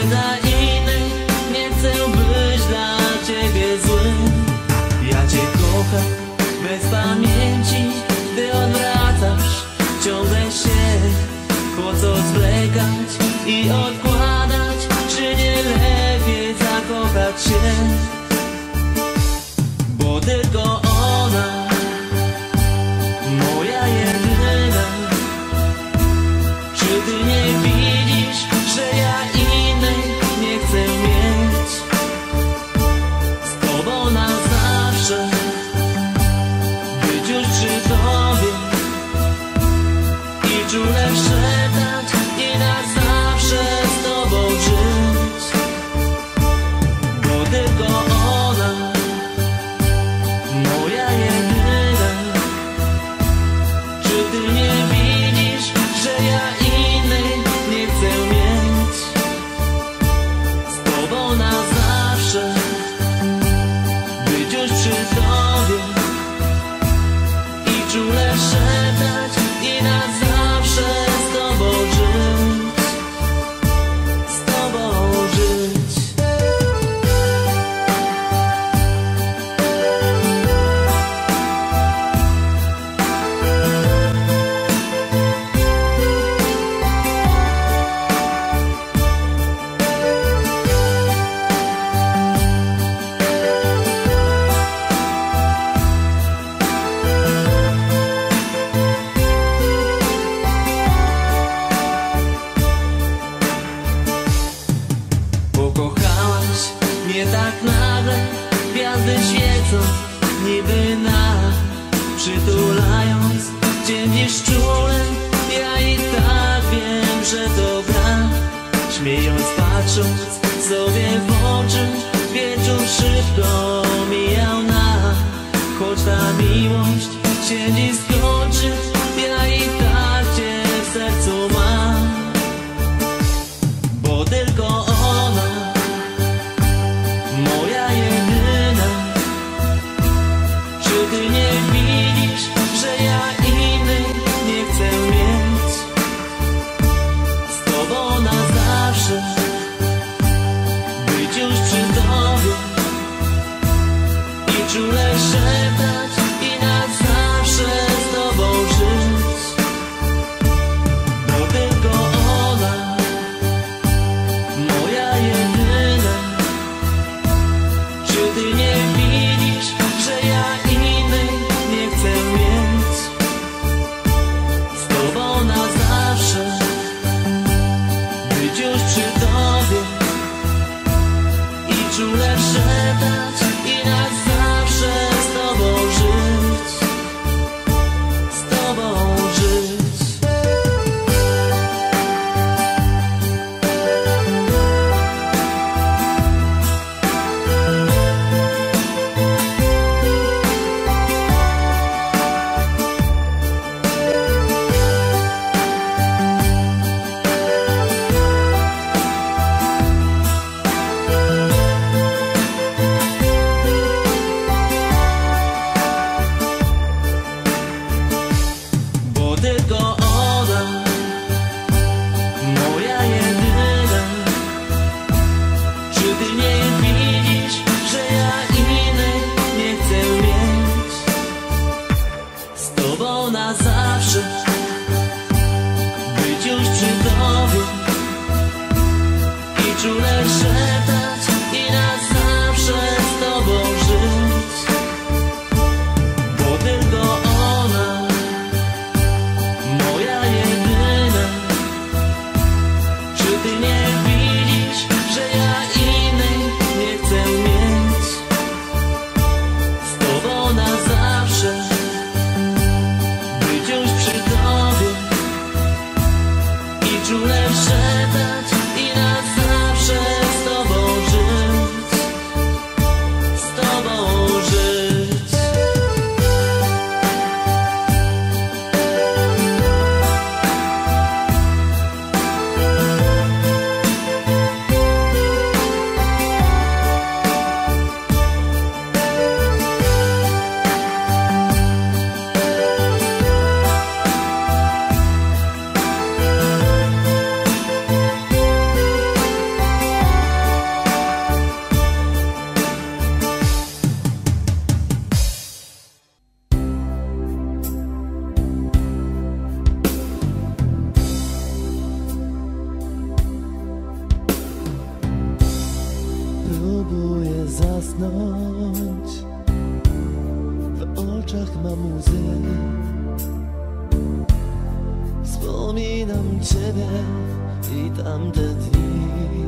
dla innej, nie chcę być dla ciebie zły. Ja cię kocham bez pamięci, gdy odwracasz ciągle się. Po co zwlekać i odkładać? Czy nie lepiej zakochać się? Bo tylko ona, moja jedyna. Czy ty nie widzisz, że ja innej nie chcę mieć? Z tobą na zawsze, być już przy tobie i czule szeptać i na zawsze z tobą żyć. Bo tylko ona, moja jedyna. Czy ty nie widzisz, że ja innej nie chcę mieć? Z tobą na zawsze, być już przy tobie i czule szeptać i na zawsze z tobą żyć. Z tobą żyć. Pokochałaś mnie tak nagle, gwiazdy świecą niby nas, przytulając cię dziś czule. Ja i tak wiem, że to gra. Śmiejąc, patrząc sobie w oczy, wieczór szybko mijał nas. Choć ta miłość się dziś skończy, ja i tak cię w sercu mam. Bo tylko ona, moja jedyna. Czy ty nie widzisz, że ja innej nie chcę mieć? Z tobą na zawsze, być zasnąć. W oczach mam łzy. Wspominam Ciebie i tamte dni.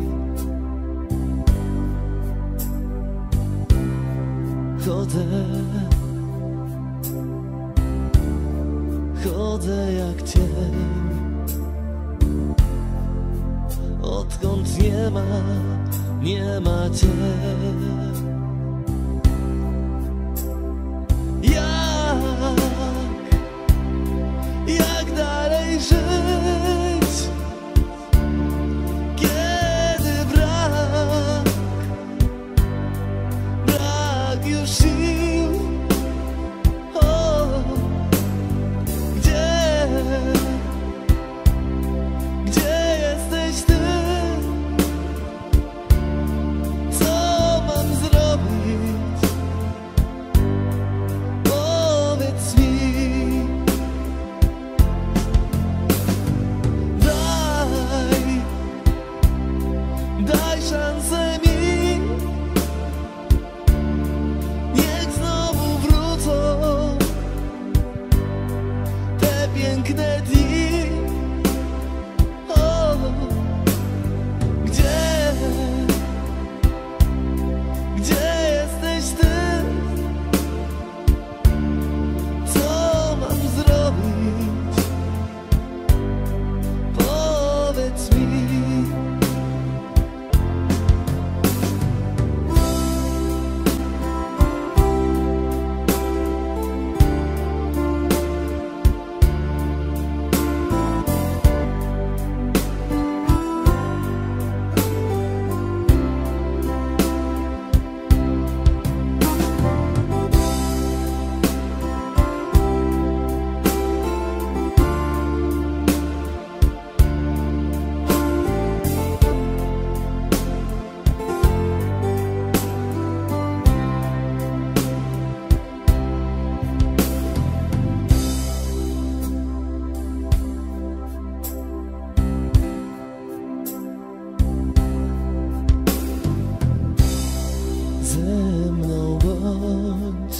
Chodzę jak cień, odkąd nie ma Cię. Jak dalej żyć, kiedy brak już sił? O, gdzie jesteś Ty? Co mam zrobić? Powiedz mi. Daj szansę mi, niech znowu wrócą te piękne dni. O, gdzie jesteś Ty? Co mam zrobić? Powiedz mi. Ze mną bądź,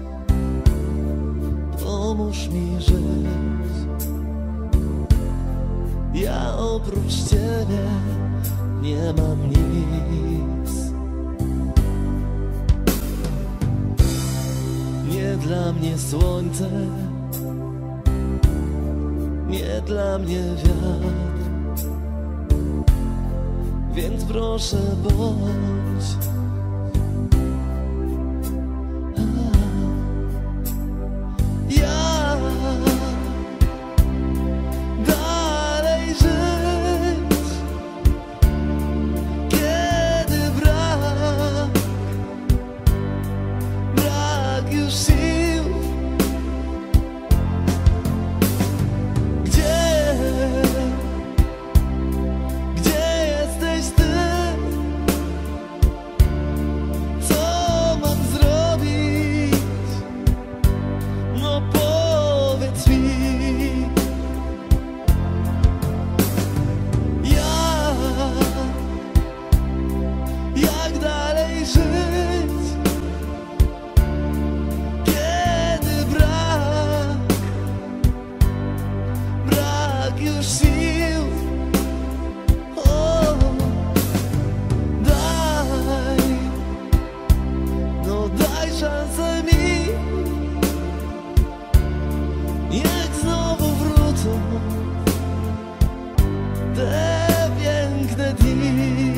pomóż mi żyć. Ja oprócz Ciebie nie mam nic. Nie dla mnie słońce, nie dla mnie wiatr, więc proszę bądź. Dalej żyć, kiedy brak już sił. Gdzie jesteś Ty? Co mam zrobić? No powiedz mi. Jak dalej żyć, kiedy brak już sił? O, daj szansę mi, niech znowu wrócą te piękne dni.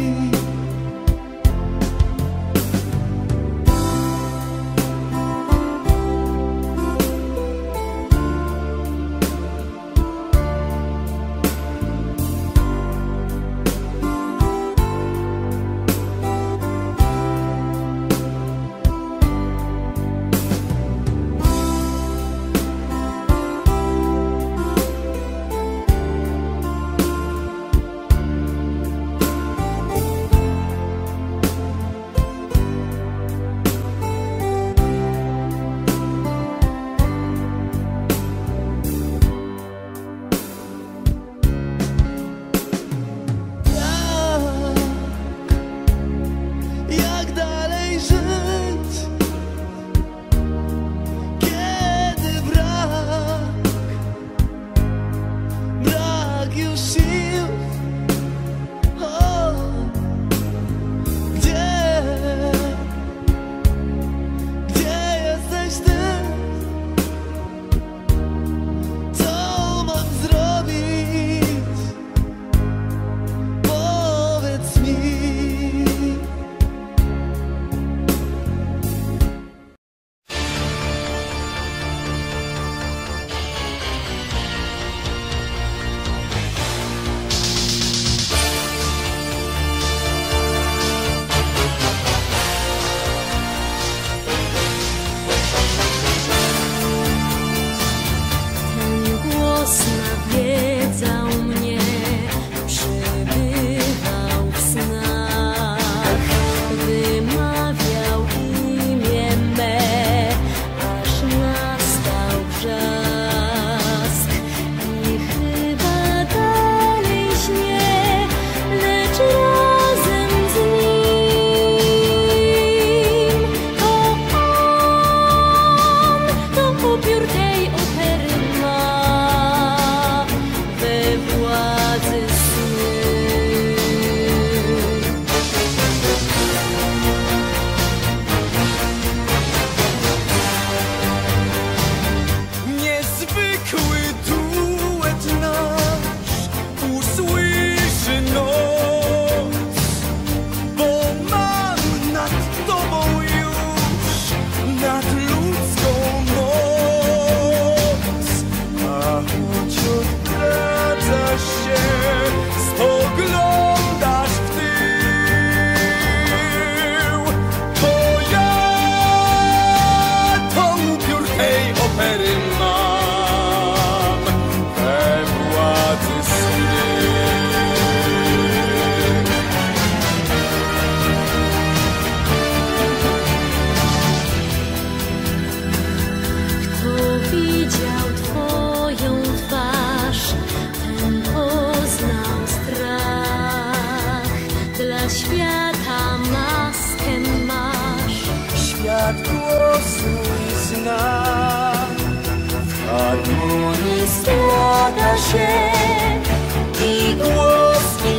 składa się i głos i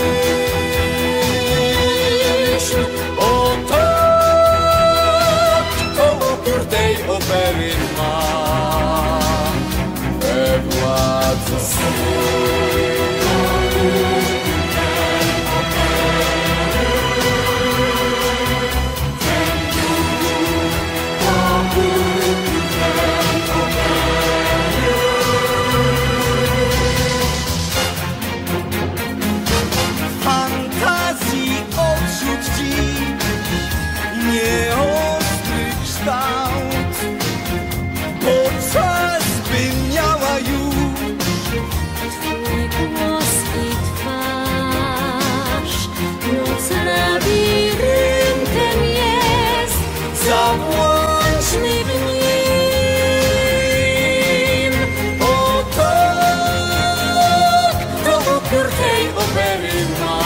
myśl. Oto kto opór tej opery ma we władzy swojej. Fantazji odrzuć dziś nieostry kształt, bo czas by miała już Twój głos i twarz, noc labiryntem jest, zabłądźmy w nim. Oto kto opór tej opery ma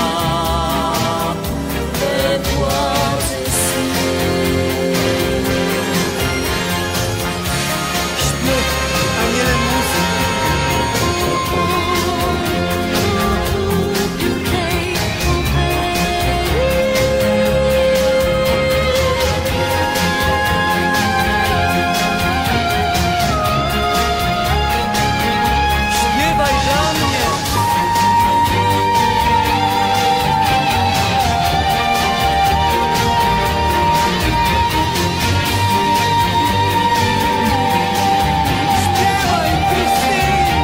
we władzy swych. śpiew, a nie muzyka. Śpiewaj dla mnie. Śpiewaj, Krystyna.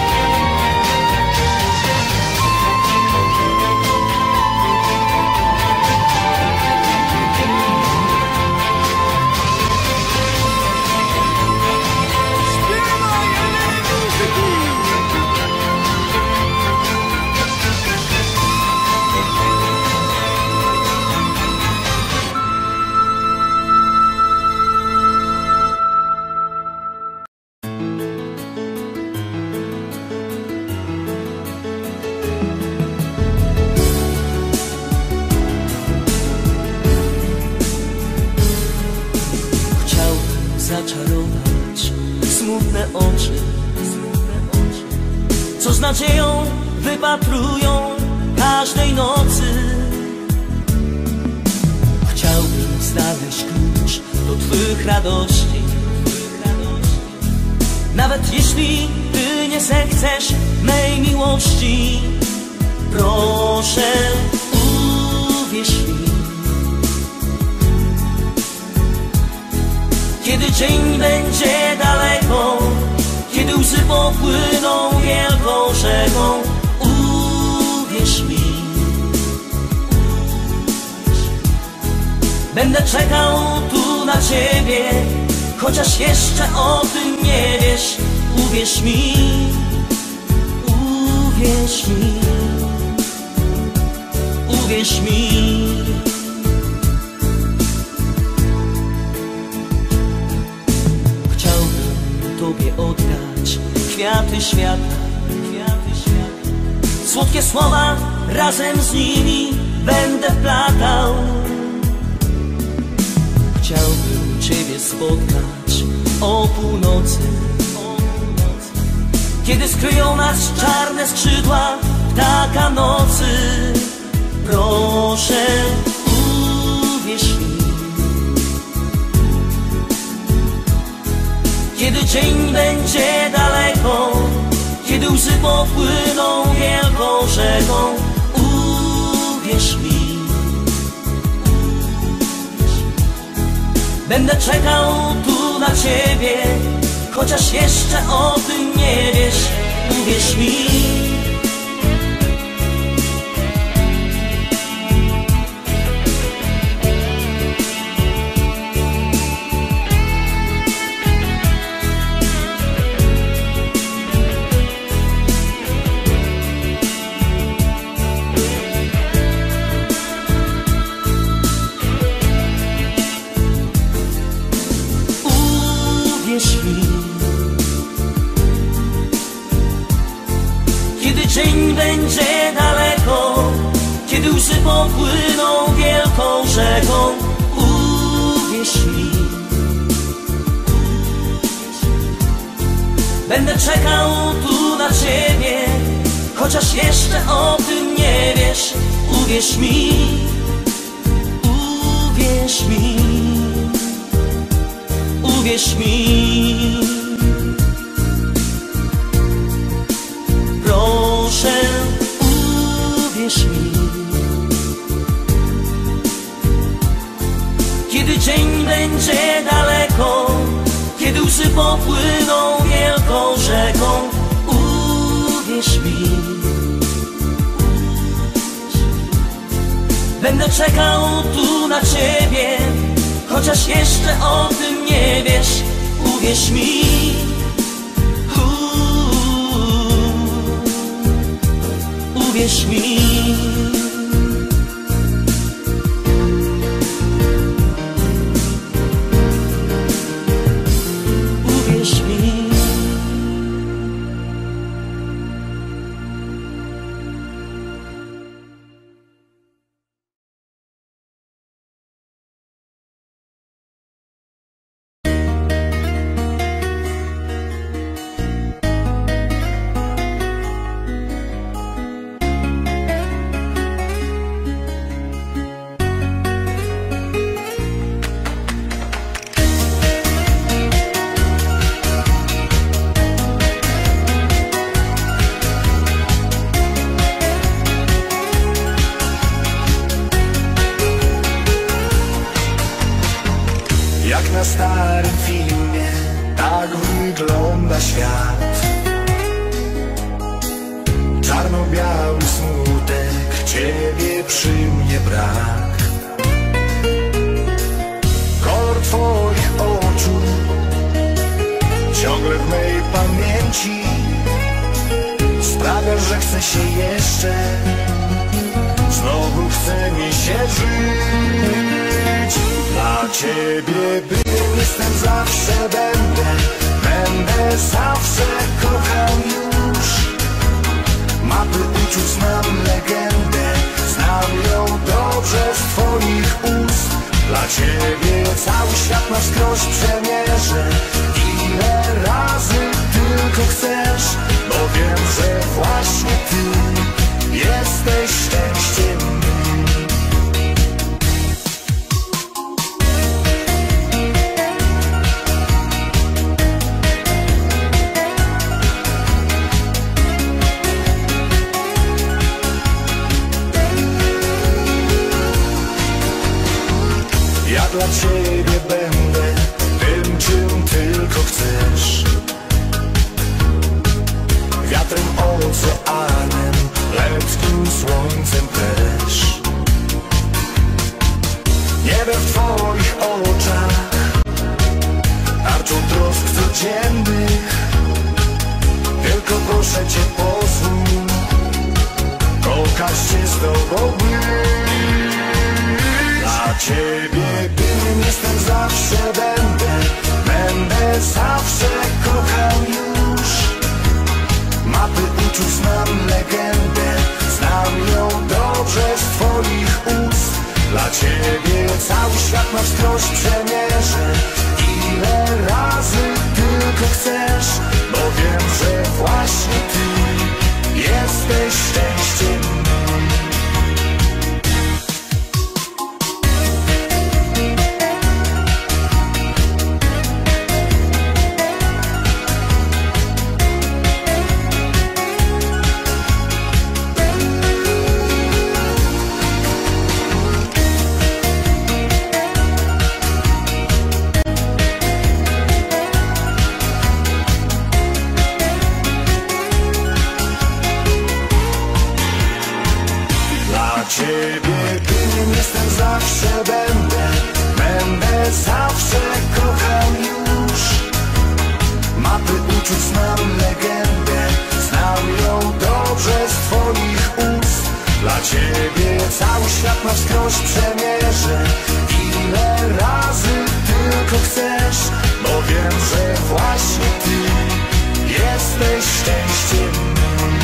Śpiewaj, ale nie muzyki. Chciałbym zaczarować smutne oczy, co z nadzieją wypatrują każdej nocy. Chciałbym znaleźć klucz do Twych radości, nawet jeśli Ty nie zechcesz mej miłości. Proszę, uwierz mi. Kiedy dzień będzie daleko, kiedy łzy popłyną wielką rzeką, uwierz mi. Będę czekał tu na Ciebie, chociaż jeszcze o tym nie wiesz. Uwierz mi, uwierz mi, uwierz mi. Tobie oddać kwiaty świata, słodkie słowa razem z nimi będę wplatał. Chciałbym Ciebie spotkać o północy, kiedy skryją nas czarne skrzydła ptaka nocy. Proszę, uwierz mi. Kiedy dzień będzie daleko, kiedy łzy popłyną wielką rzeką, uwierz mi. Będę czekał tu na Ciebie, chociaż jeszcze o tym nie wiesz. Uwierz mi. Kiedy dzień będzie daleko, kiedy łzy popłyną wielką rzeką, uwierz mi. Będę czekał tu na ciebie, chociaż jeszcze o tym nie wiesz. Uwierz mi, uwierz mi, uwierz mi. Proszę, uwierz mi. Kiedy dzień będzie daleko, kiedy łzy popłyną wielką rzeką, uwierz mi. Będę czekał tu na ciebie, chociaż jeszcze o tym nie wiesz. Uwierz mi. Uwierz mi. Uwierz mi. Jak na starym filmie, tak wygląda świat. Czarno-biały smutek, ciebie przy mnie brak. Kolor twoich oczu ciągle w mej pamięci sprawia, że chcę się jeszcze, znowu chce mi się żyć. Dla ciebie byłem, jestem, zawsze będę zawsze kochał już. Mapy uczuć znam, legendę, znam ją dobrze z twoich ust. Dla ciebie cały świat na wskroś przemierzę, ile razy tylko chcesz, bo wiem, że właśnie ty jesteś szczęściem mym. Ja dla ciebie będę tym, czym tylko chcesz. Wiatrem, oceanem, letnim słońcem też. Niebem w twoich oczach, tarczą trosk codziennych. Tylko proszę cię, pozwól kochać się z tobą być. Dla ciebie byłem, jestem, zawsze będę zawsze kochał już. Mapy uczuć znam, legendę, znam ją dobrze z twoich ust. Dla ciebie cały świat na wskroś przemierzę, ile razy tylko chcesz, bo wiem, że właśnie ty jesteś szczęściem mym. Ciebie byłem, jestem, zawsze będę zawsze kochał już. Mapy uczuć znam, legendę, znam ją dobrze z twoich ust. Dla ciebie cały świat na wskroś przemierzę, ile razy tylko chcesz, bo wiem, że właśnie ty jesteś szczęściem mym.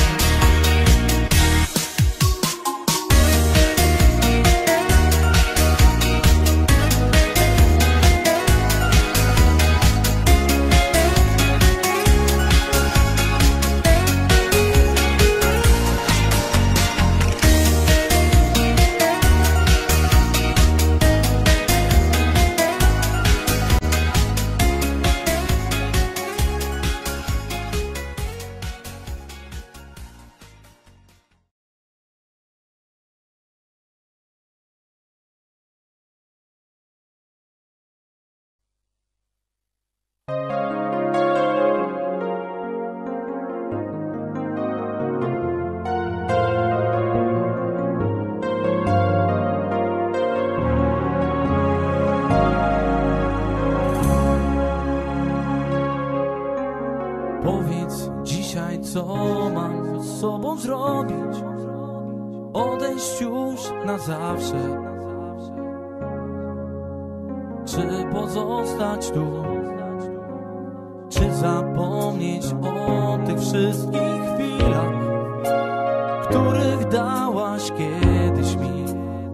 Powiedz dzisiaj, co mam z sobą zrobić, odejść już na zawsze, czy pozostać tu, czy zapomnieć o tych wszystkich chwilach, których dałaś kiedyś mi,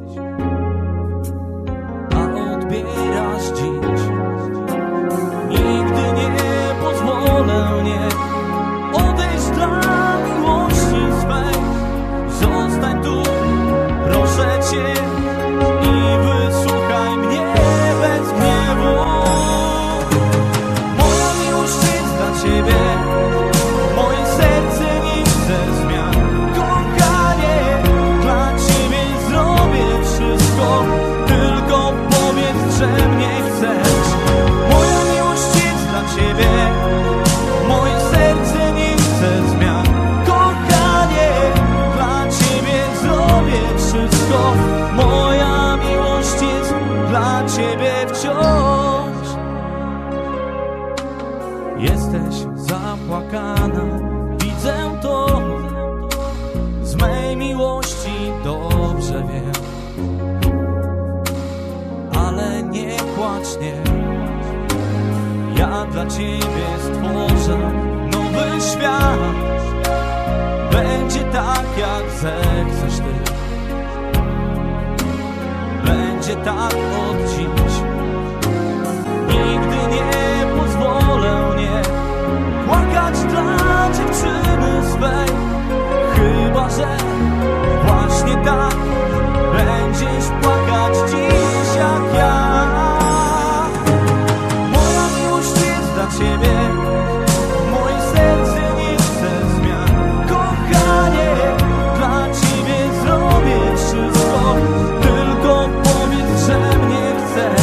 a odbierasz dziś. Nigdy nie pozwolę, nie odejść dla miłości swej. Zostań tu, proszę Cię, i wysłuchaj mnie bez gniewu. Moja miłość jest dla Ciebie, moje serce nie chce zmian. Kochanie, dla Ciebie zrobię wszystko, tylko powiedz, że mnie chcesz. Moja miłość jest dla Ciebie, moje serce nie chce zmian. Kochanie, dla Ciebie zrobię wszystko. Moja miłość jest dla Ciebie wciąż. Jesteś zapłakana, widzę to. Z mej miłości dobrze wiem, ale nie płacz, nie. Ja dla Ciebie stworzę nowy świat. Będzie tak, jak zechcesz Ty. Będzie tak od dziś. Nigdy nie pozwolę, nie płakać dla dziewczyny swej. Chyba że właśnie tak będziesz płakać dziś jak ja. Moja miłość jest dla Ciebie, moje serce nie chce zmian. Kochanie, dla Ciebie zrobię wszystko, tylko powiedz, że mnie chcesz.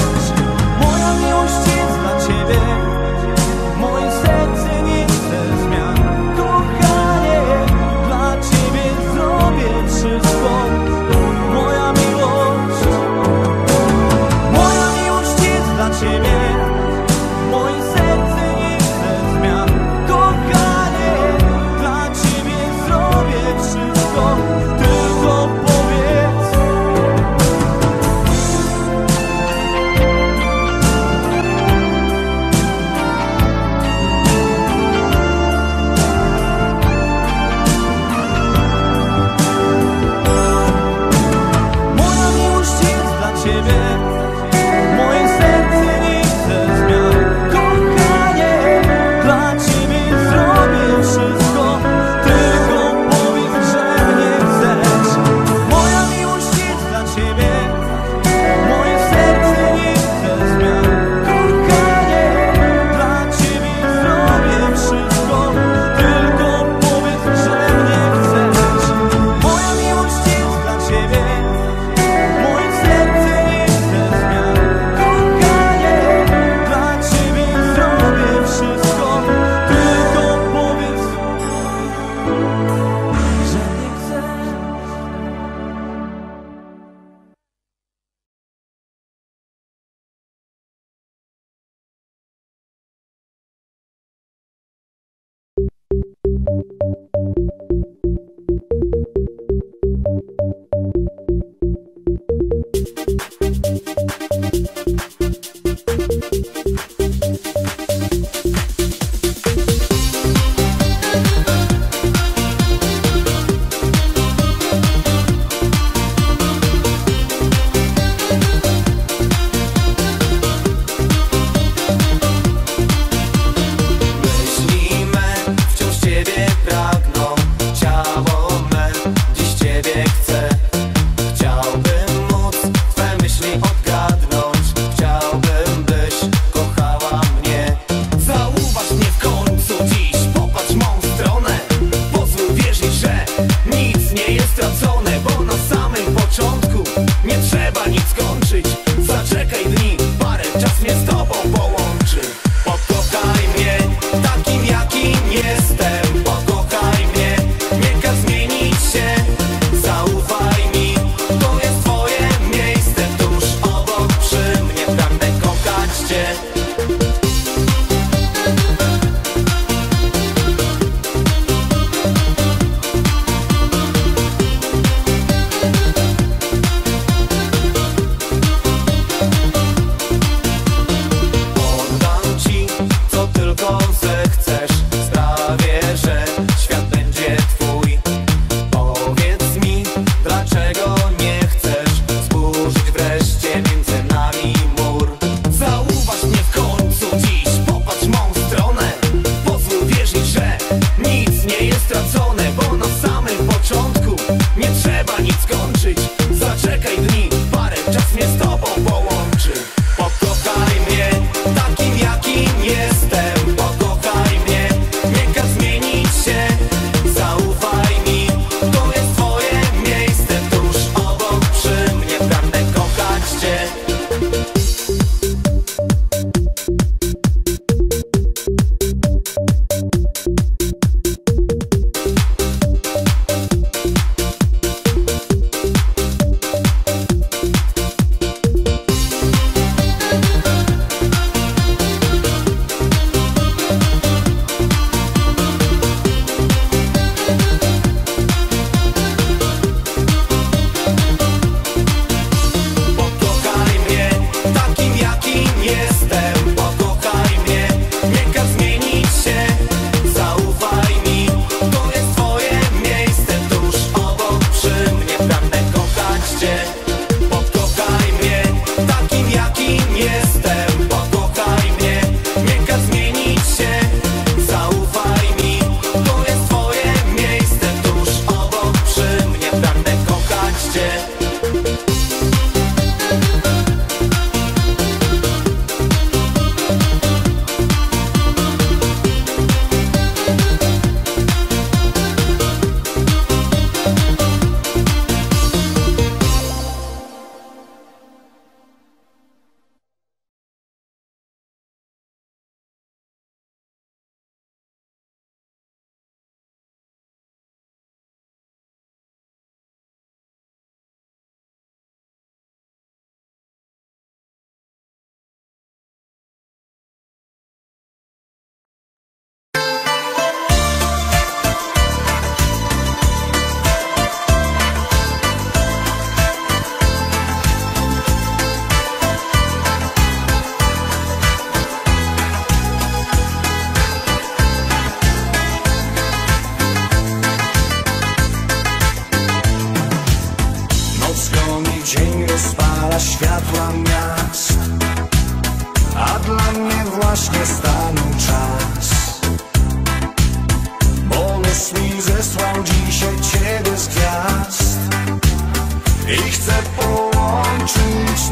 pełna światła miast, a dla mnie właśnie stanął czas. Bo los mi zesłał dzisiaj ciebie z gwiazd i chcę połączyć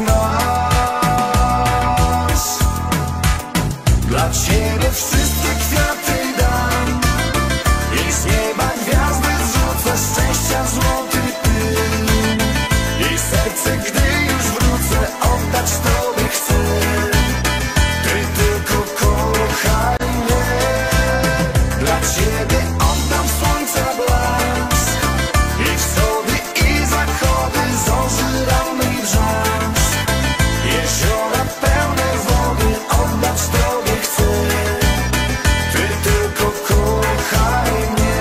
nas. Dla ciebie wszystkie kwiaty dam i z nieba gwiazdy zrzucę, szczęścia złoty pył. I serce, gdy już wrócę, oddać tobie chcę. Ty tylko kochaj mnie. Dla ciebie oddam słońca blask i wschody i zachody, zorzy rany i wrzask. Jeziora pełne wody, oddać tobie chcę. Ty tylko kochaj mnie.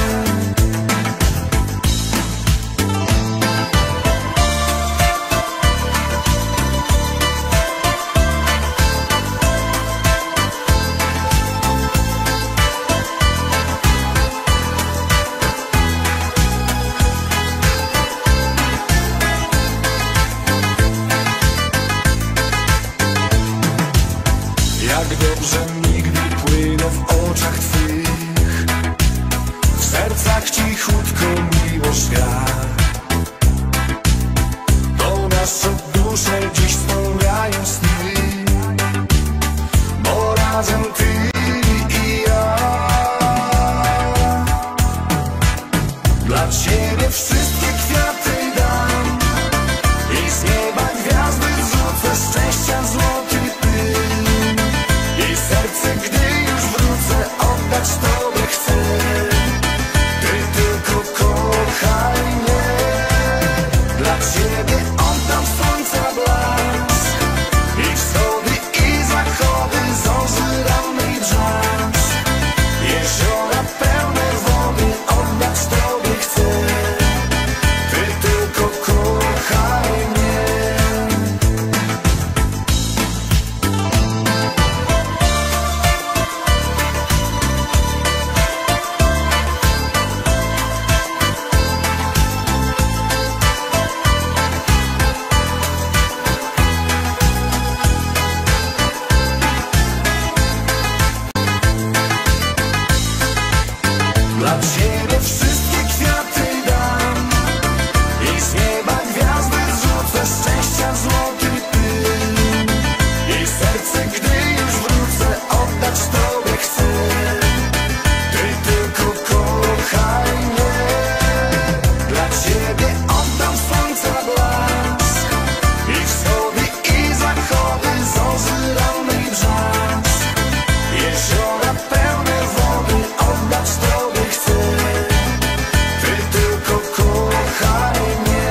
Jak dobrze mi, gdy płyną w oczach twych, w sercach cichutko miłość gra. Bo nasze dusze dziś spełniają sny, bo razem ty i ja. Dla ciebie wszystkie kwiaty dam i z nieba gwiazdy zrzucę, szczęścia złoty pył. I serce, gdy już wrócę, oddać tobie chcę. Ty tylko kochaj mnie. Dla ciebie oddam słońca blask i wschody i zachody, zorzy rany i wrzask. Jeziora pełne wody, oddać tobie chcę. Ty tylko kochaj mnie. Dla ciebie wszystkie kwiaty dam i z nieba gwiazdy zrzucę, szczęścia złoty pył. I serce, gdy już wrócę, oddać tobie chcę. Ty tylko kochaj mnie. Dla ciebie oddam słońca blask i wschody i zachody, zorzy rany i wrzask. Jeziora pełne wody, oddać tobie chcę. Ty tylko kochaj mnie.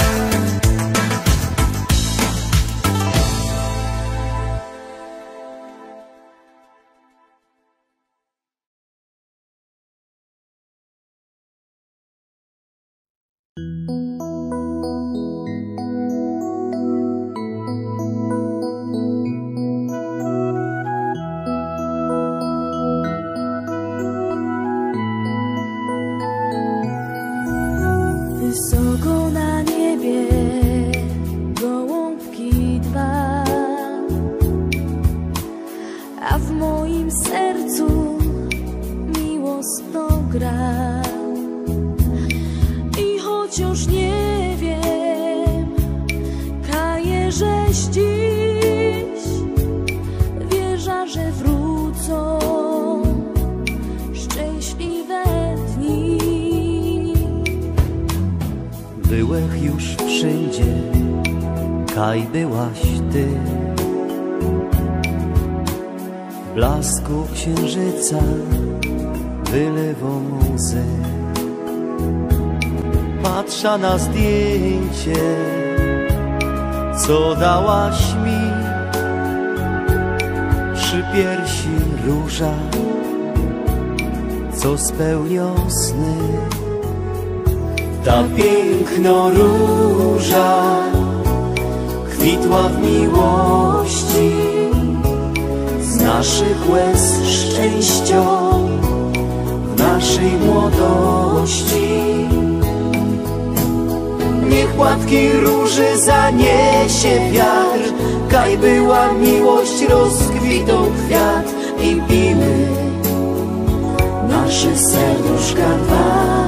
Wysoko na niebie gołąbki dwa, a w moim sercu miłosno gra. I chociaż nie wiem, kaję, żeś dziś wierza, że wrócą szczęśliwe dni. Byłech już wszędzie, kaj byłaś ty. W blasku księżyca wylewą łzy. Patrzę na zdjęcie, co dałaś mi. Przy piersi róża, co spełnią sny. Ta piękno róża kwitła w miłości, z naszych łez szczęścia, w naszej młodości. Niech płatki róży zaniesie wiatr, kaj była miłość, rozkwitał kwiat i biły nasze serduszka dwa.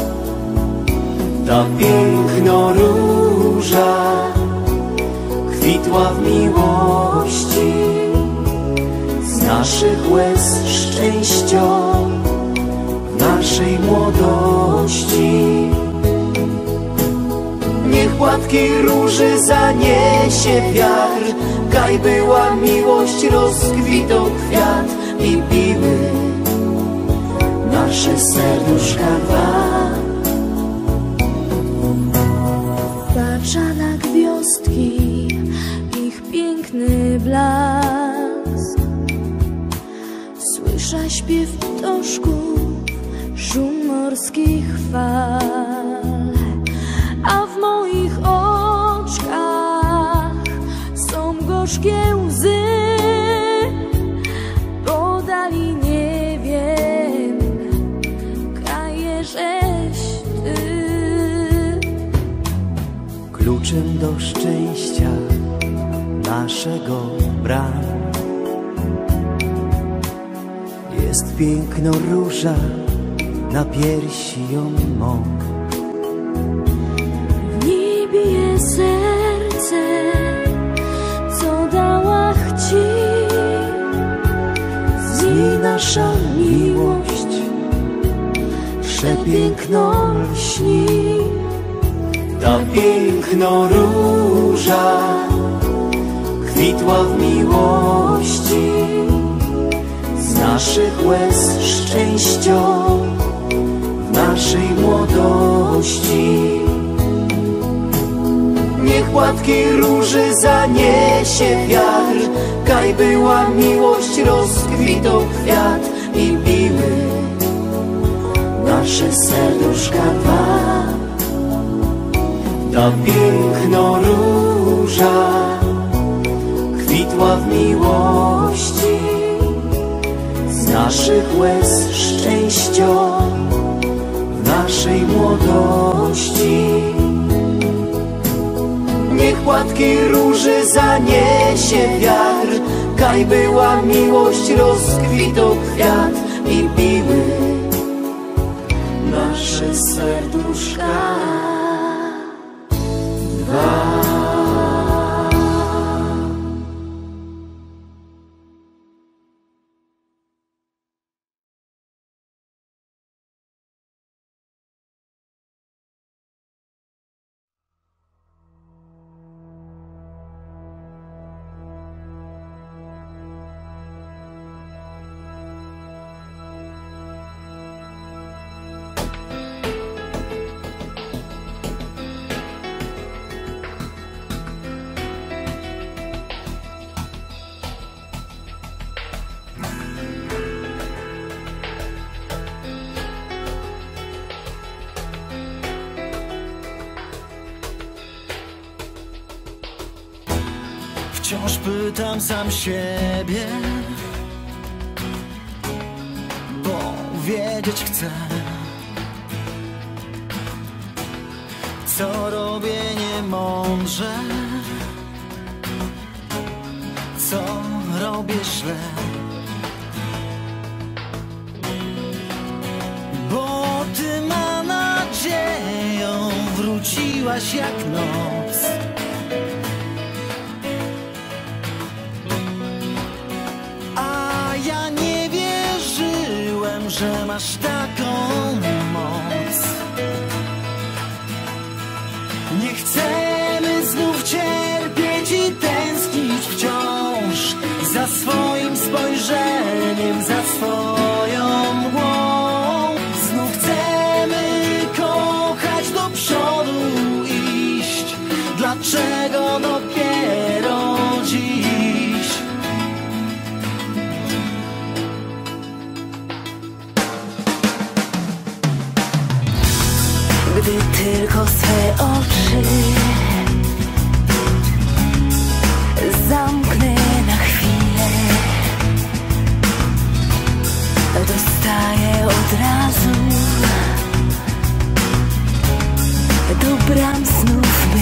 Ta piękna róża kwitła w miłości, z naszych łez szczęścia, w naszej młodości. Niech płatki róży zaniesie wiatr, kaj była miłość, rozkwitał kwiat i biły nasze serduszka dwa. Patrzę na gwiazdki, ich piękny blask, słyszę śpiew ptoszków, szum morskich fal, a w moich oczkach są gorzkie łzy, bo dali nie wiem, kajeżeś ty. Kluczem do szczęścia naszego bram jest piękna róża, na piersi ją mą. W niej bije serce, co dała ci, Z niej nasza miłość przepiękną śni. Ta piękna róża kwitła w miłości, z naszych łez szczęścia, w naszej młodości. Niech płatki róży zaniesie wiatr, kaj była miłość, rozkwitał kwiat i biły nasze serduszka dwa. Ta piękna róża kwitła w miłości, z naszych łez szczęścia, w naszej młodości. Niech płatki róży zaniesie wiatr, kaj była miłość, rozkwitał kwiat i biły nasze serduszka dwa. Wciąż pytam sam siebie, bo wiedzieć chcę, co robię niemądrze, co robię źle. Bo ty ma nadzieją wróciłaś jak noc. Że masz taką moc. Nie chcemy znów cierpieć i tęsknić wciąż za swoim spojrzeniem, za swoją mgłą. Znów chcemy kochać, do przodu iść. Dlaczego dopiero dziś? Gdy tylko swe oczy zamknę na chwilę, dostaję od razu do bram snów.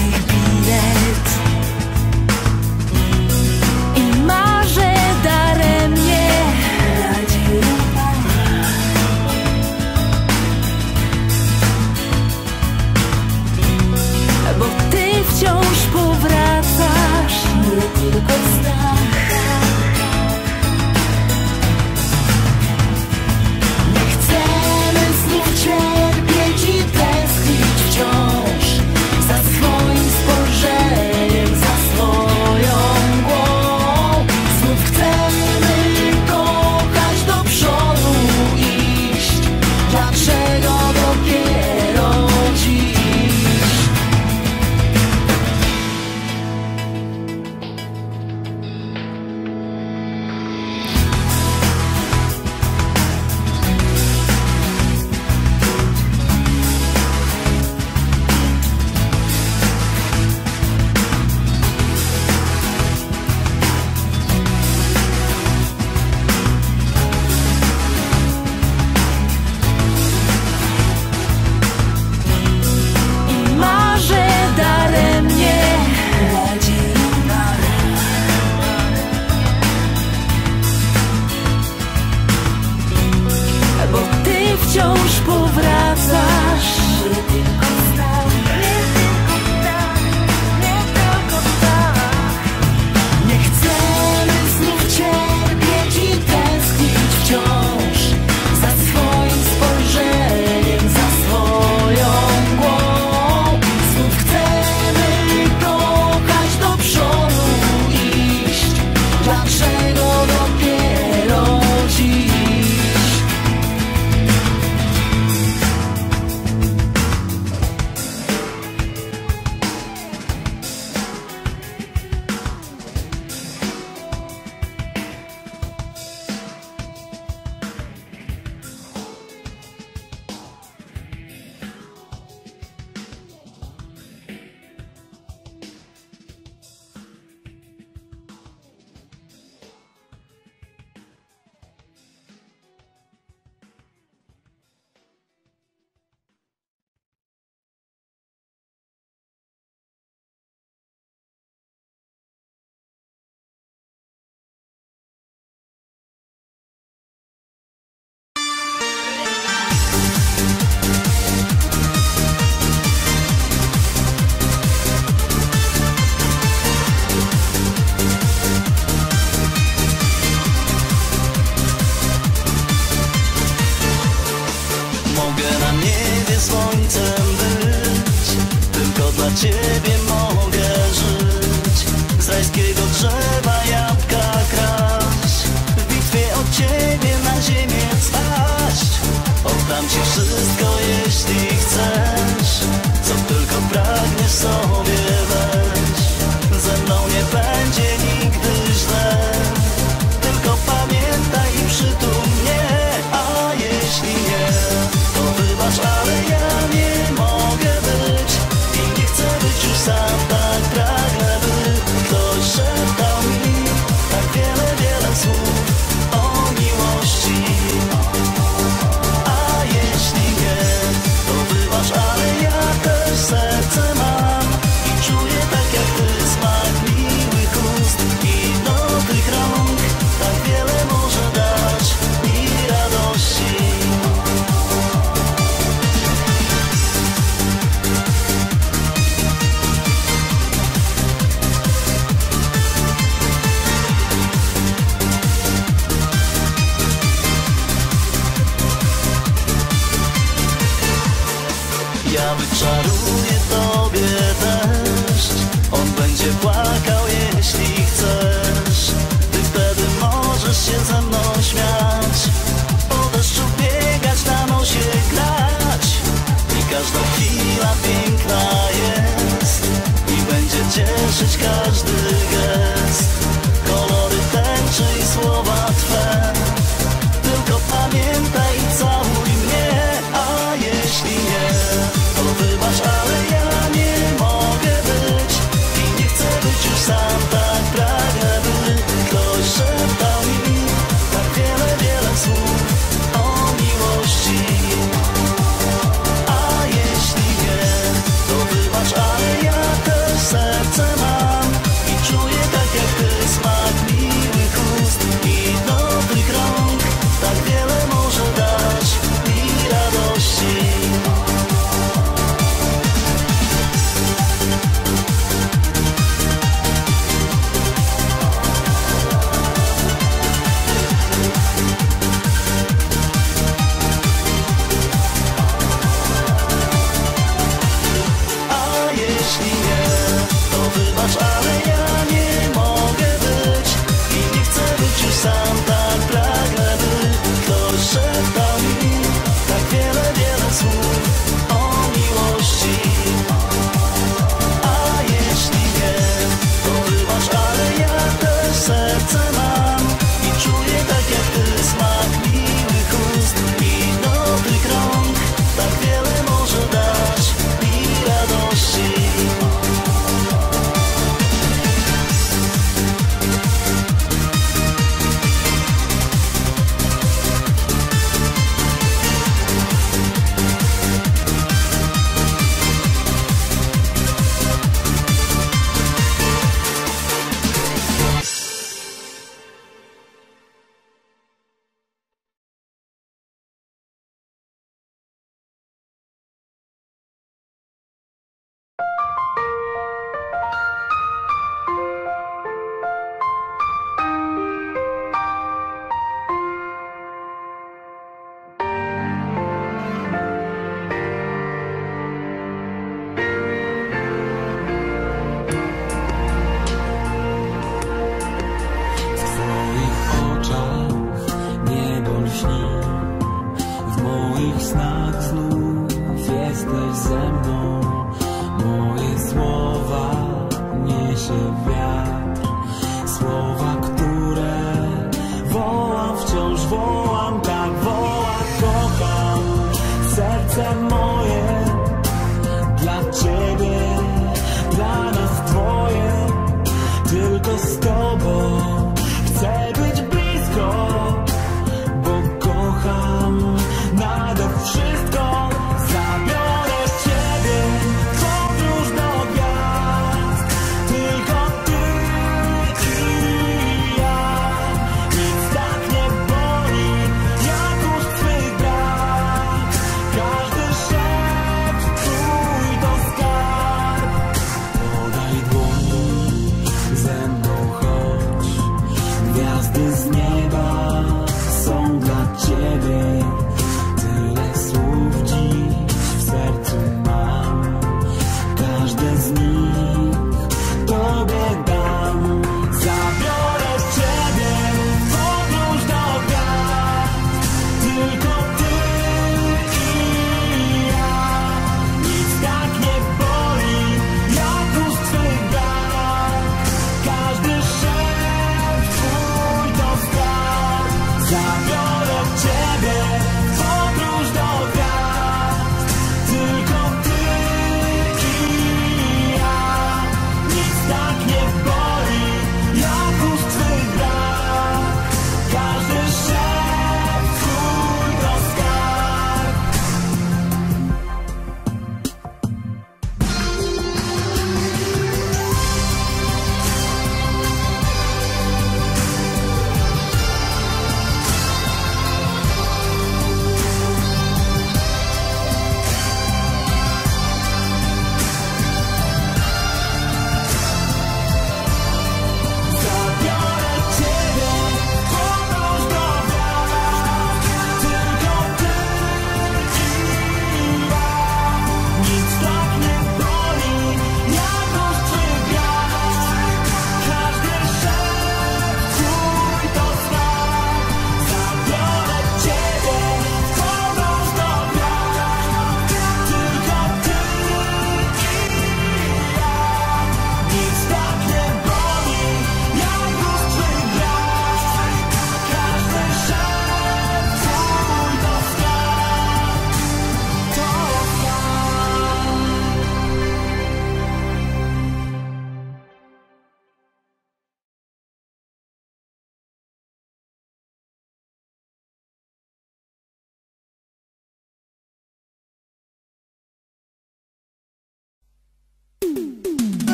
słów o miłości. A jeśli nie, to wybacz, ale ja też serce mam i czuję tak jak ty smak miłych ust i dobrych rąk. Tak wiele może dać mi radości. Ja wyczaruję tobie deszcz, on będzie płakał jeśli chcesz. Ty wtedy możesz się ze mną śmiać, po deszczu biegać, na nosie grać. I każda chwila piękna jest i będzie cieszyć każdy gest. Kolory tęczy i słowa twe, tylko pamiętaj i całuj mnie. A jeśli nie, to wybacz, ale ja nie mogę być i nie chcę być już sam, tak pragnę, by ktoś szeptał mi tak wiele, wiele słów o miłości. A jeśli nie, to wybacz, ale ja też serce mam i czuję tak jak ty smak miłych ust i dobrych rąk. Tak wiele może dać mi radości. A jeśli nie, to wybacz, ale ja nie mogę być i nie chcę być już sam, tak pragnę, by ktoś szeptał mi tak wiele, wiele słów o miłości. A jeśli nie, to wybacz, ale ja też serce mam i czuję tak jak ty smak miłych ust i dobrych rąk. Tak wiele może dać mi radości. W twoich oczach niebo lśni, w moich snach znów jesteś ze mną. Moje słowa niesie wiatr, słowa, które wołam, wciąż wołam, tak wołam, kocham. Serce moje dla ciebie, dla nas dwoje, tylko z tobą chcę być blisko, bo kocham nade wszystko. Zabiorę ciebie w podróż do gwiazd, tylko ty i ja. Nic tak nie boli jak już twych brak. Każdy szep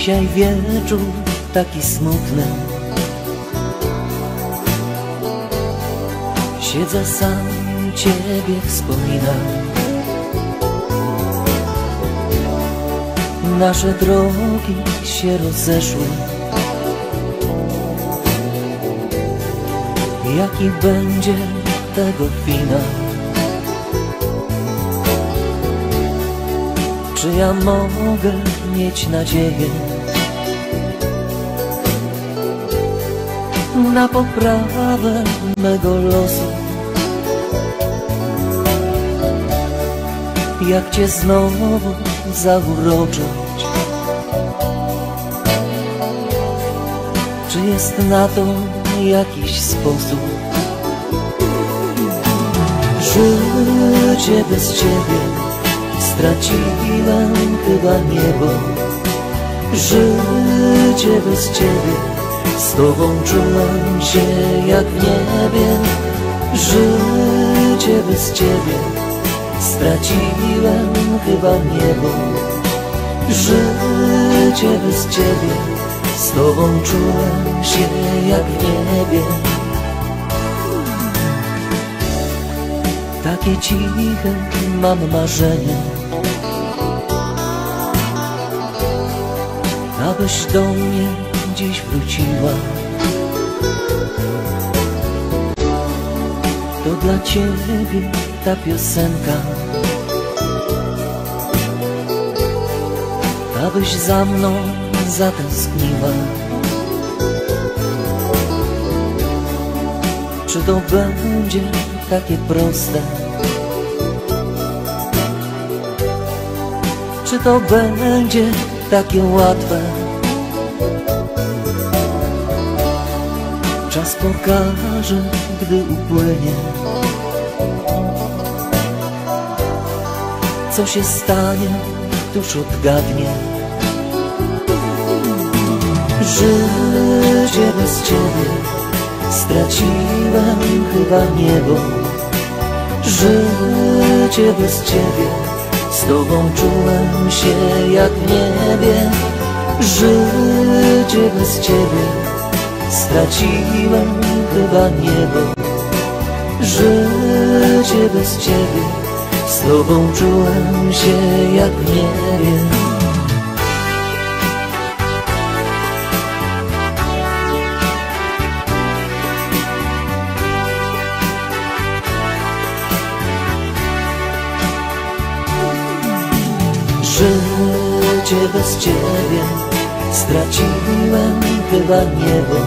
Dzisiaj wieczór taki smutny, siedzę sam, ciebie wspominam. Nasze drogi się rozeszły. Jaki będzie tego finał? Czy ja mogę mieć nadzieję na poprawę mego losu? Jak cię znowu zauroczyć? Czy jest na to jakiś sposób? Życie bez ciebie straciłem chyba niebo. Życie bez ciebie, z tobą czułem się jak w niebie. Życie bez ciebie straciłem chyba niebo. Życie bez ciebie, z tobą czułem się jak w niebie. Takie ciche mam marzenie, abyś do mnie dziś wróciła. To dla ciebie ta piosenka, abyś za mną zatęskniła. Czy to będzie takie proste? Czy to będzie takie łatwe? Czas pokaże, gdy upłynie, co się stanie, któż odgadnie. Życie bez ciebie straciłem chyba niebo. Życie bez ciebie, z tobą czułem się jak w niebie. Życie bez ciebie straciłem chyba niebo. Życie bez ciebie, z tobą czułem się jak w niebie. Życie bez ciebie straciłem chyba niebo.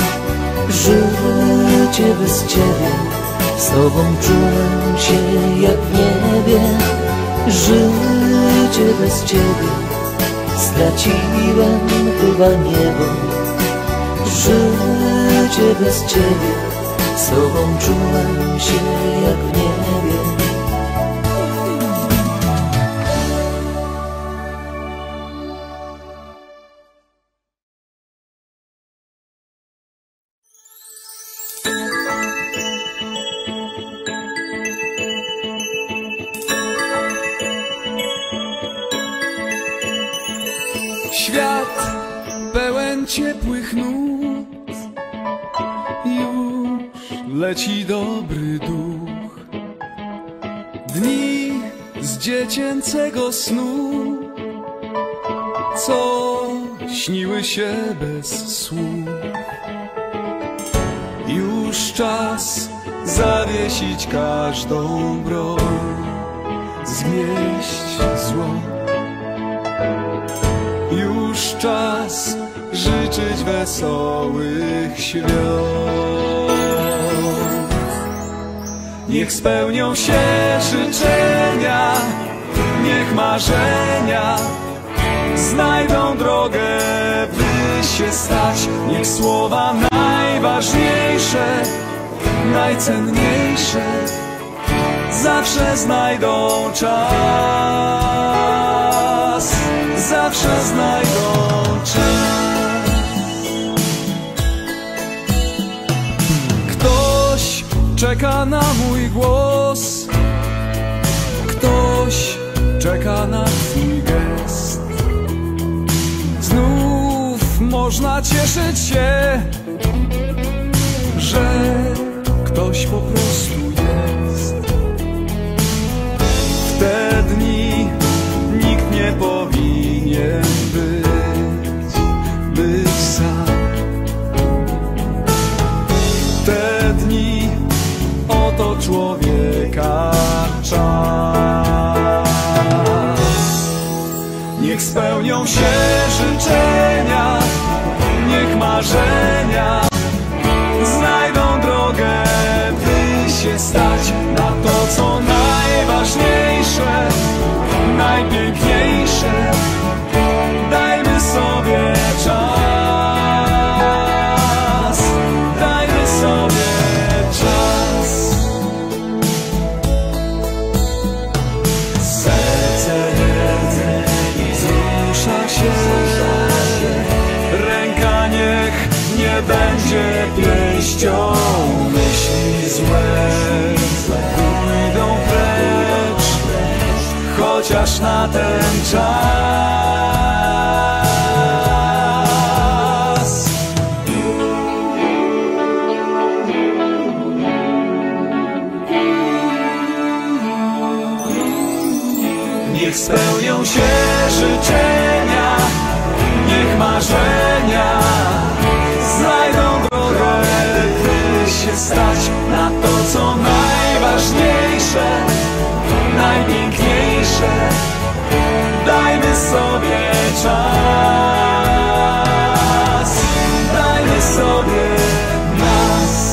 Życie bez ciebie, z tobą czułem się jak w niebie. Życie bez ciebie straciłem chyba niebo. Życie bez ciebie, z tobą czułem się jak w niebie. Świat pełen ciepłych nut, już leci dobry duch. Dni z dziecięcego snu, co śniły się bez słów. Już czas zawiesić każdą broń, zmieść zło. Już czas życzyć wesołych świąt. Niech spełnią się życzenia, niech marzenia znajdą drogę, by się stać. Niech słowa najważniejsze, najcenniejsze zawsze znajdą czas. Zawsze znajdą czas. Ktoś czeka na mój głos, ktoś czeka na twój gest. Znów można cieszyć się, że ktoś po prostu jest. W te dni nikt nie powinien być sam. Te dni oto człowieka czas. Niech spełnią się życzenia, niech marzenia znajdą drogę, by się stać na to, co najważniejsze, najpiękniejsze. Dajmy sobie czas, dajmy sobie czas. Serce wzrusza się, ręka niech nie będzie pięścią. Myśli złe pójdą precz, chociaż na ten czas. Niech spełnią się życzenia, niech marzenia znajdą drogę, by się stać na to, co najważniejsze, najpiękniejsze. Dajmy sobie czas, dajmy sobie nas.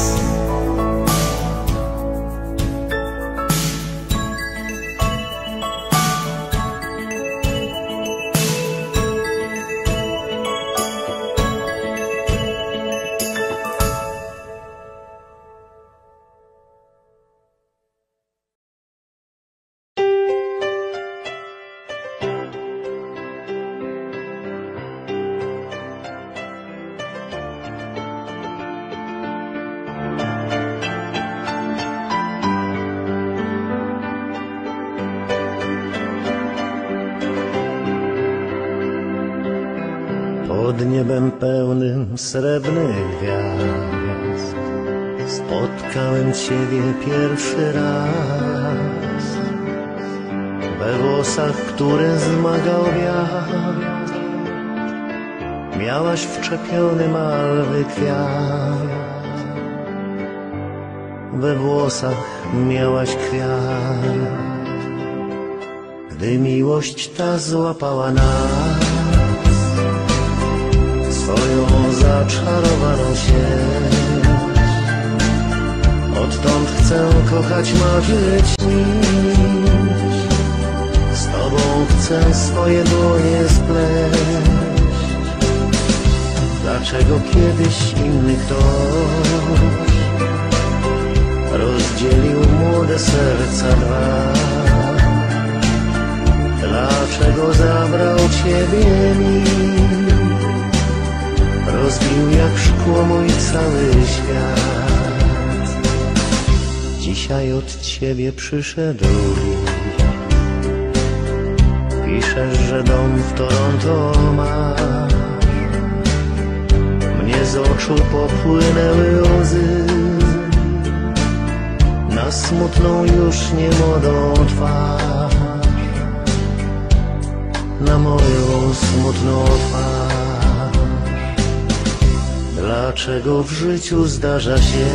Pod niebem pełnym srebrnych gwiazd spotkałem Ciebie pierwszy raz. We włosach, które zmagał wiatr, miałaś wczepiony malwy kwiat. We włosach miałaś kwiat. Gdy miłość ta złapała nas, swoją zaczarowaną sieć, odtąd chcę kochać, marzyć, śnić. Z Tobą chcę swoje dłonie spleść. Dlaczego kiedyś inny ktoś rozdzielił młode serca dwa? Dlaczego zabrał Ciebie mi? Rozbił jak szkło mój cały świat. Dzisiaj od Ciebie przyszedł list. Piszesz, że dom w Toronto masz. Mnie z oczu popłynęły łzy na smutną już niemłodą twarz, na moją smutną twarz. Dlaczego w życiu zdarza się,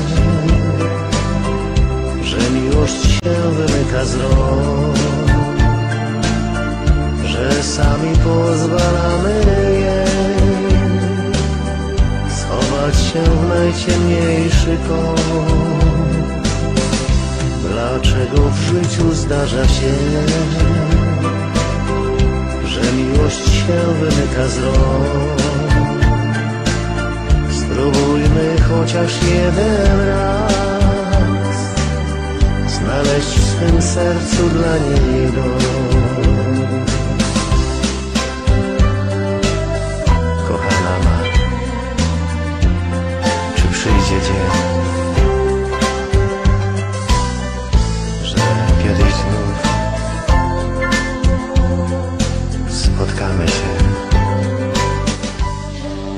że miłość się wymyka z rąk, że sami pozwalamy jej schować się w najciemniejszy kąt? Dlaczego w życiu zdarza się, że miłość się wymyka z rąk? Spróbujmy chociaż jeden raz znaleźć w swym sercu dla niej dom. Kochana ma, czy przyjdzie dzień, że kiedyś znów spotkamy się?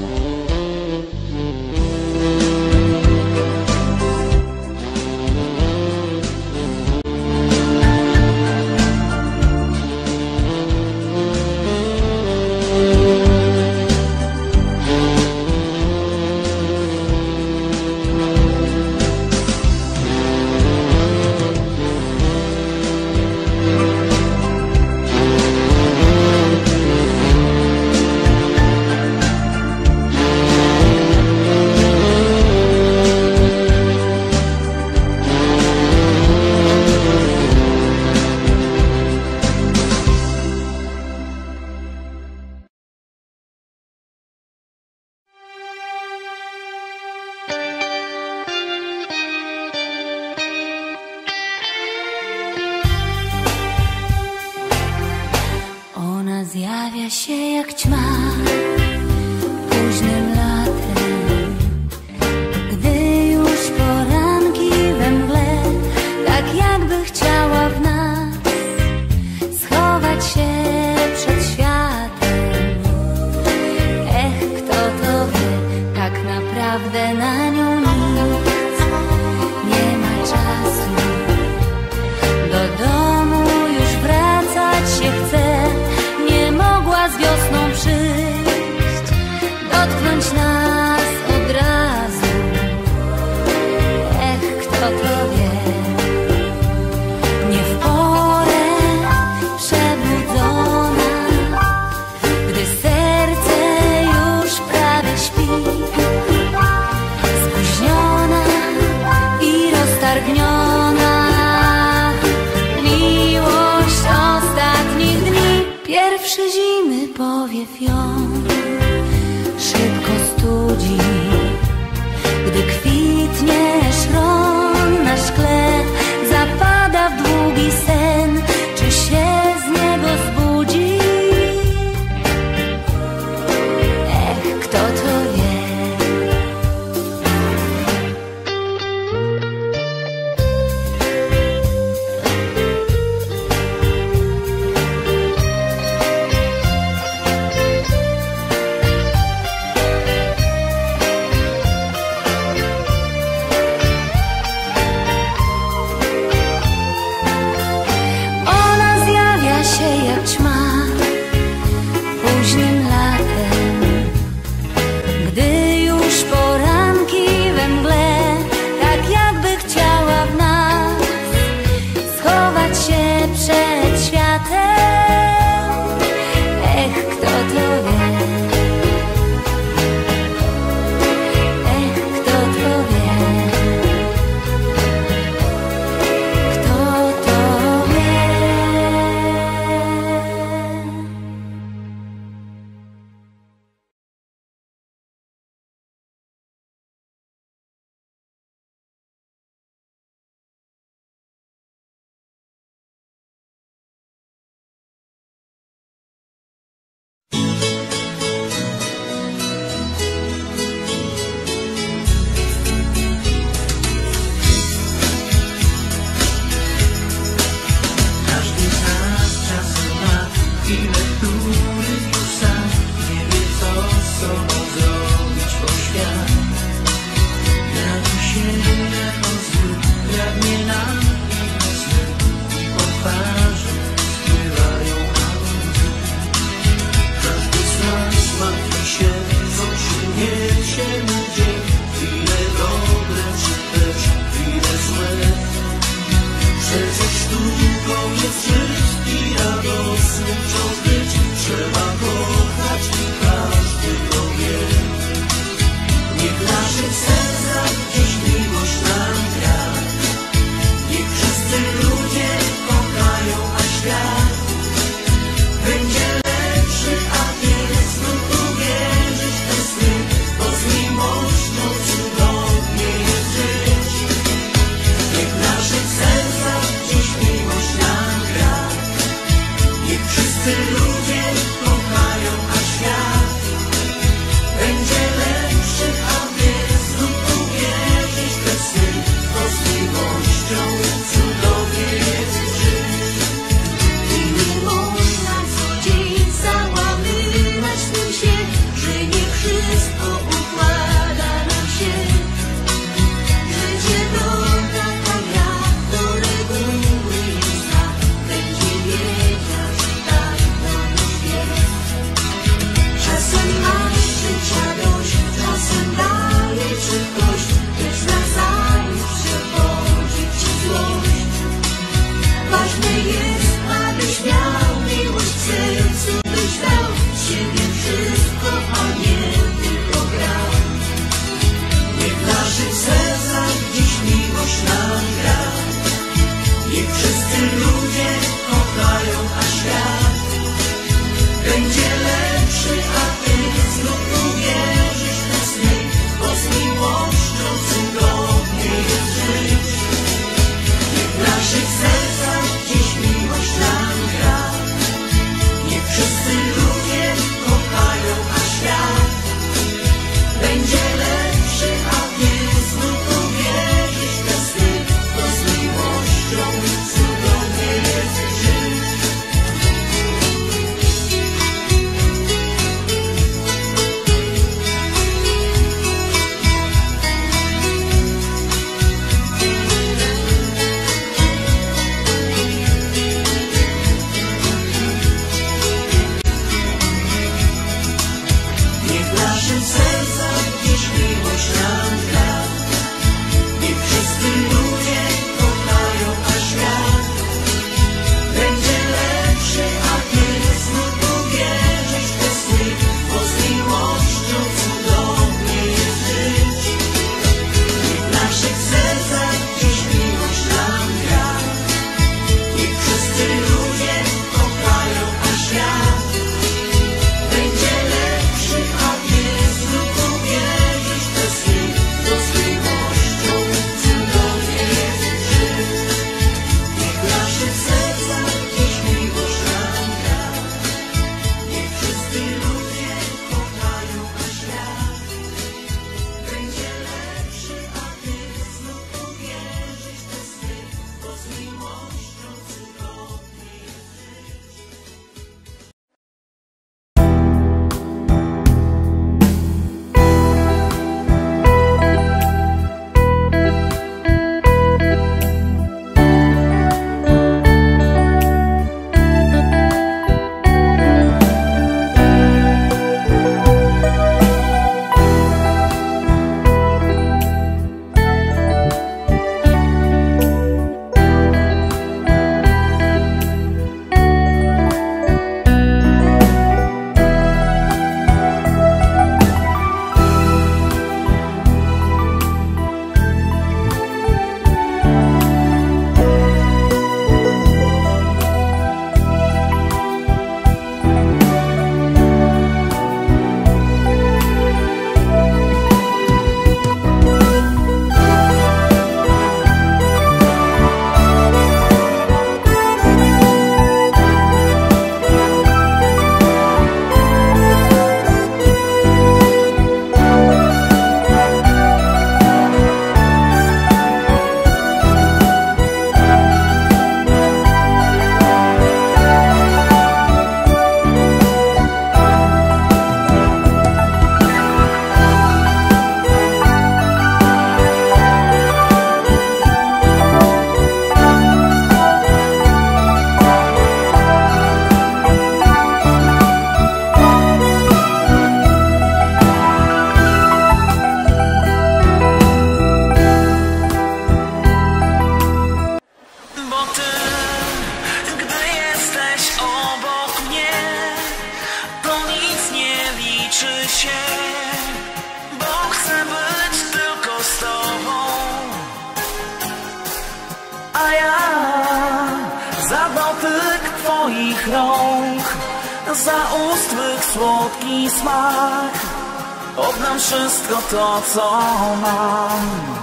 rąk, za ust twych słodki smak. Oddam wszystko to, co mam.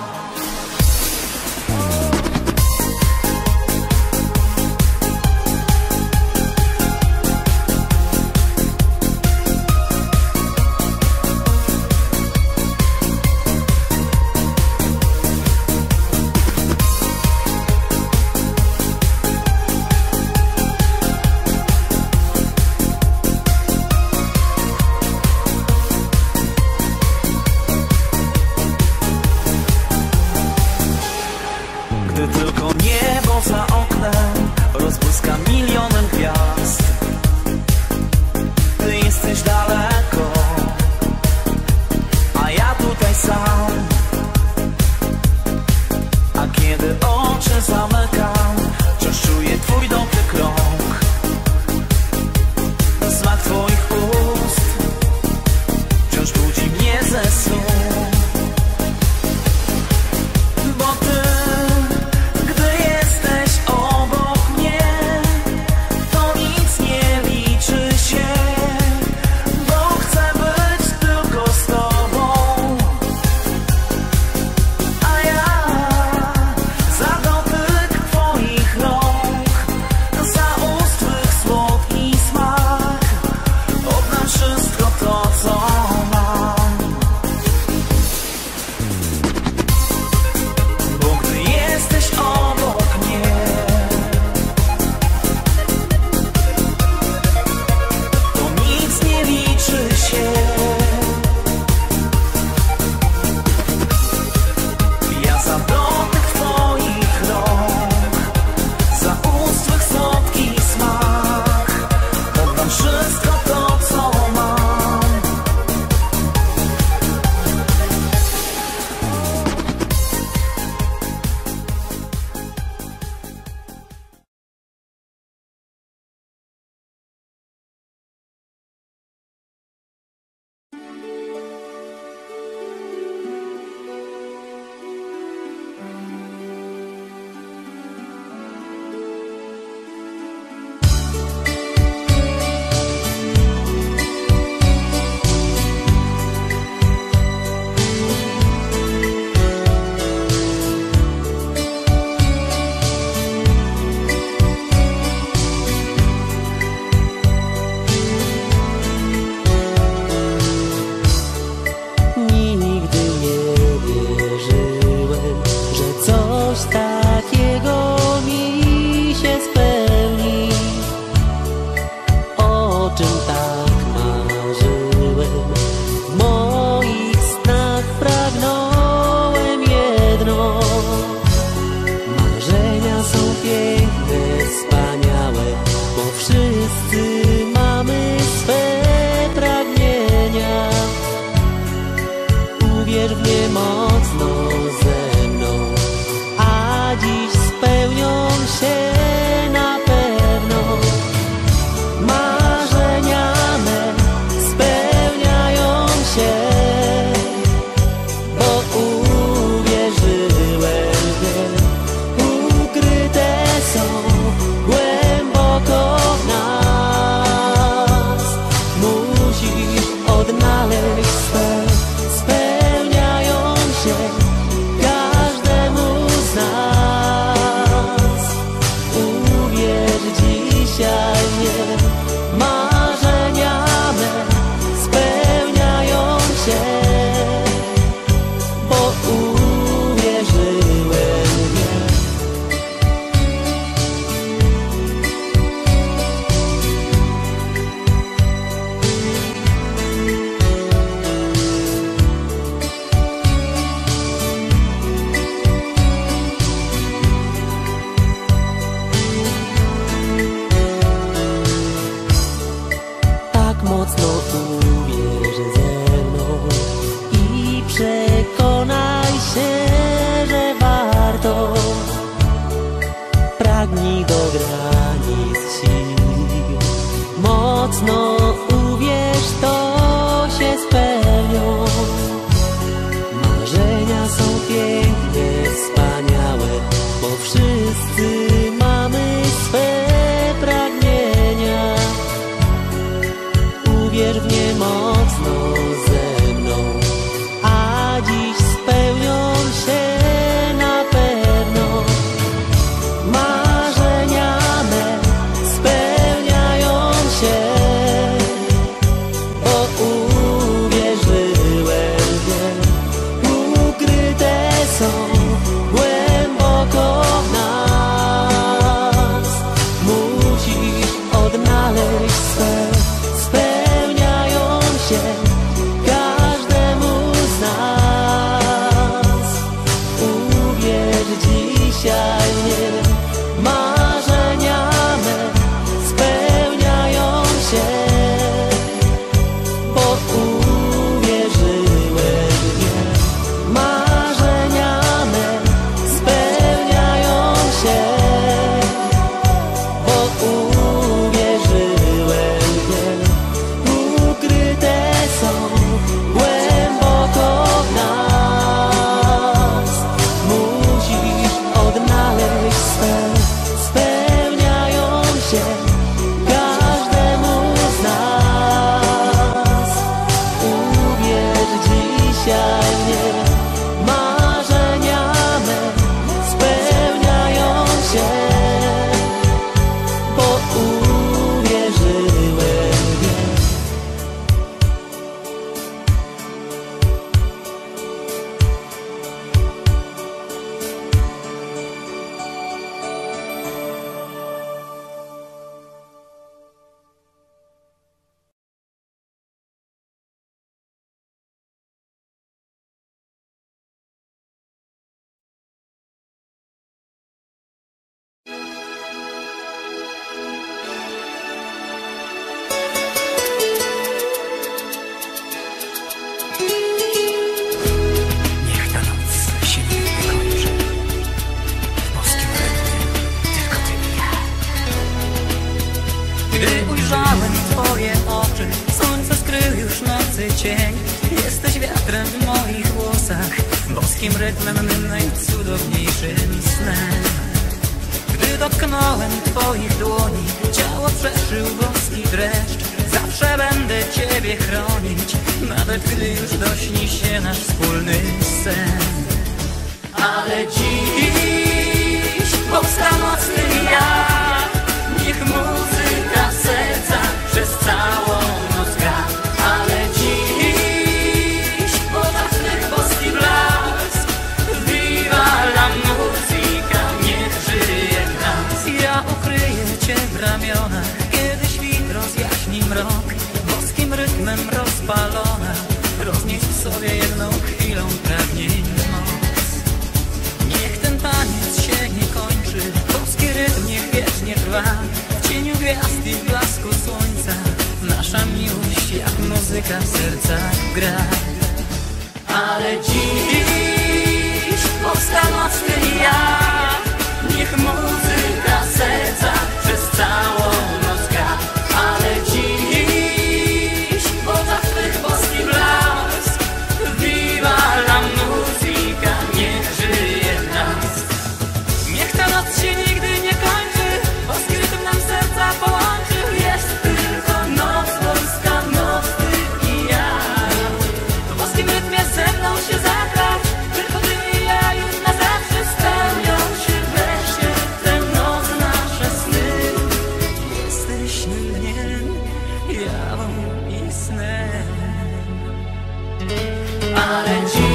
boskim rytmem mym najcudowniejszym snem. Gdy dotknąłem twoich dłoni, ciało przeszył boski dreszcz. Zawsze będę ciebie chronić, nawet gdy już dośni się nasz wspólny sen. Ale dziś powsta nocny jak, niech muzyka serca przez całą noc gra. Ale dziś w oczach twych boski blask, viva la musica, niech żyje w nas. Ja ukryję cię w ramionach, kiedy świt rozjaśni mrok. Boskim rytmem rozpalona, roznieś w sobie jedną chwilą pragnień moc. Niech ten taniec się nie kończy, boski rytm niech wiecznie trwa. W cieniu gwiazd i w blasku słońca nasza miłość jak muzyka w sercach gra. Ale dziś powsta nocny jak, niech muzyka serca przez całą noc gra. Ale dziś w oczach twych boski blask, viva la musica, niech żyje w nas. Niech ta noc się nigdy nie kończy, boski rytm nam serca połączy. Jest tylko noc boska, noc ty i ja. W boskim rytmie ze mną się zagrać, tylko ty i ja już na zawsze spełnią się wreszcie tę noc nasze sny. Jesteś dniem, jawą i snem. Ale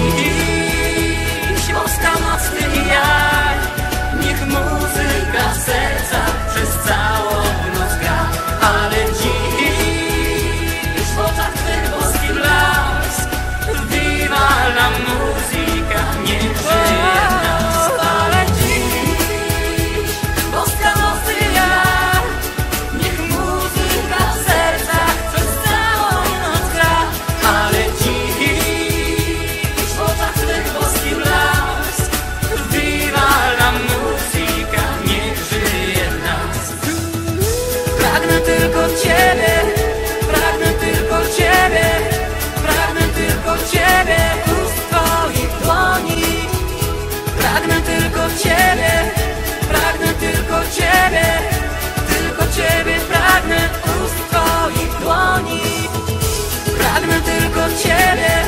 dziś boska noc ty i ja, niech muzyka serca przez całą noc gra. Ale dziś w oczach twych boski blask, viva la musica, niech żyje w nas. Ale dziś boska noc ty i ja, niech muzyka serca przez całą noc gra. Ale dziś w oczach twych boski blask, viva la musica, niech żyje w nas. Pragnę tylko ciebie, pragnę tylko ciebie, pragnę tylko ciebie, ust twoich dłoni. Pragnę tylko ciebie, pragnę tylko ciebie, tylko ciebie pragnę, ust twoich dłoni. Pragnę tylko ciebie.